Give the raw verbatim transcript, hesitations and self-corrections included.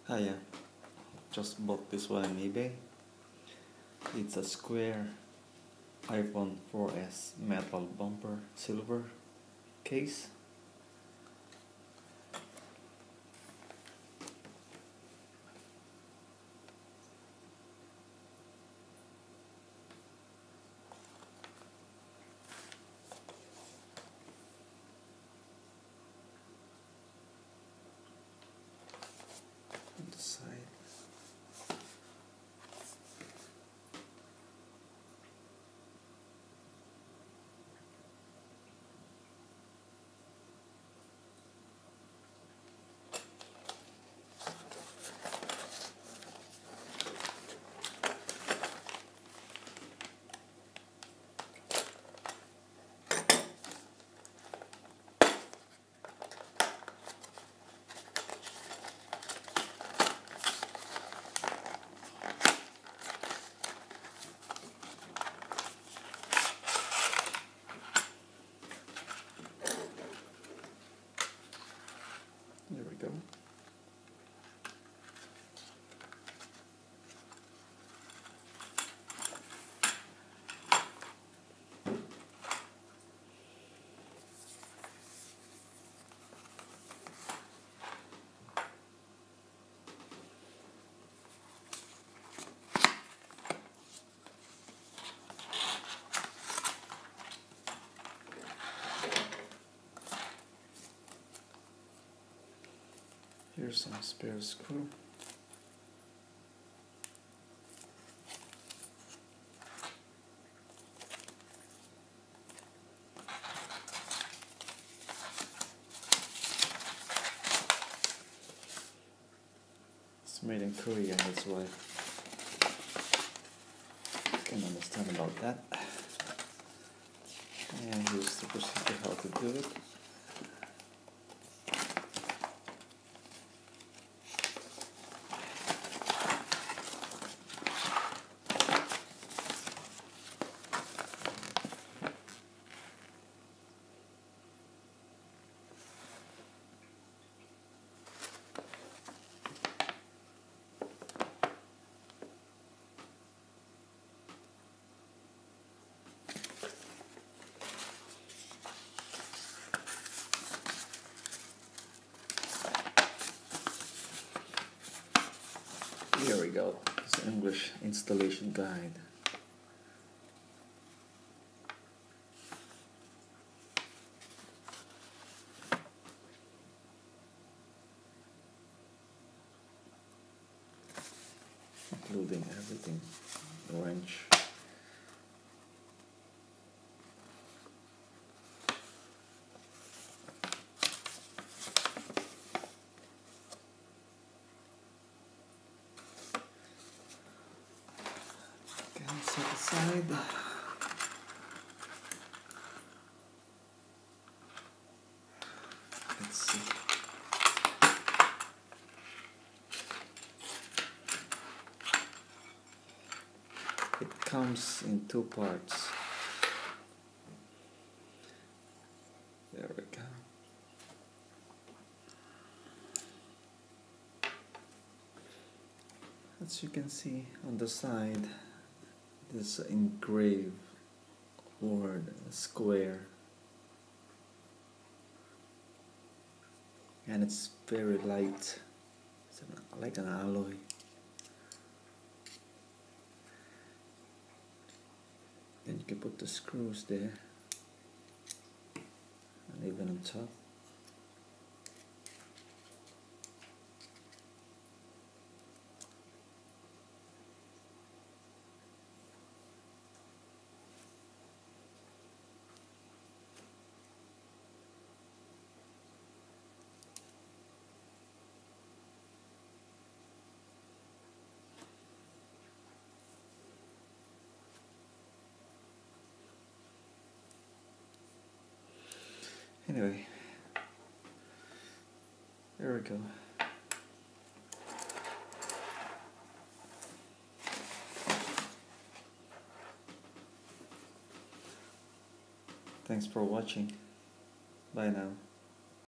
Hiya, just bought this one on eBay. It's a square iPhone four S metal bumper silver case. On the side. There we go. Here's some spare screw. It's made in Korea, that's why I can understand about that. And here's the procedure how to do it. Here we go, it's an English installation guide. Including everything, wrench, set aside. Let's see. It comes in two parts. There we go. As you can see on the side, this engraved word square, and it's very light. It's an, like an alloy. Then you can put the screws there, and even on top. Anyway, there we go. Thanks for watching. Bye now.